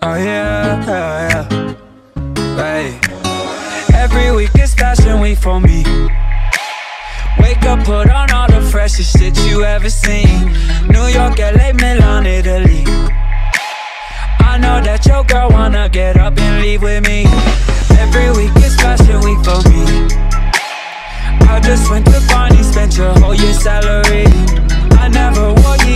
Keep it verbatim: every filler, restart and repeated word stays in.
Oh yeah, yeah, yeah. Hey. Every week is fashion week for me. Wake up, put on all the freshest shit you ever seen. New York, L A, Milan, Italy. I know that your girl wanna get up and leave with me. Every week is fashion week for me. I just went to Barney, spent your whole year's salary. I never wore